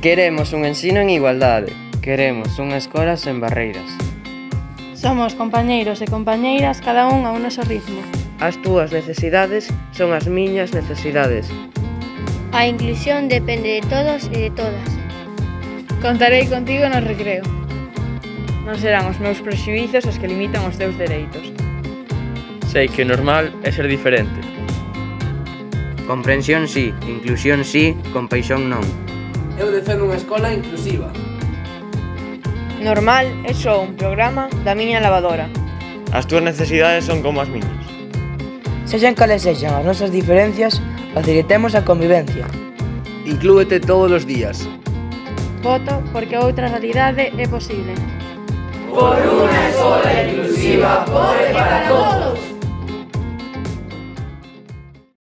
Queremos un ensino en igualdade. Queremos unha escola sen barreiras. Somos compañeiros e compañeiras, cada un ao noso ritmo. As túas necesidades son as miñas necesidades. A inclusión depende de todos e de todas. Contarei contigo no recreo. Non serán os meus prexuízos os que limitan os teus dereitos. Sei que o normal é ser diferente. Comprensión sí, inclusión sí, compaixón non. Eu defendo unha escola inclusiva. Normal é só un programa da miña lavadora. As túas necesidades son como as miñas. Sexan cales sexan as nosas diferencias, facilitemos a convivencia. Inclúete todos os días. Voto porque outra realidade é posible. Por unha escola inclusiva, por e para todos.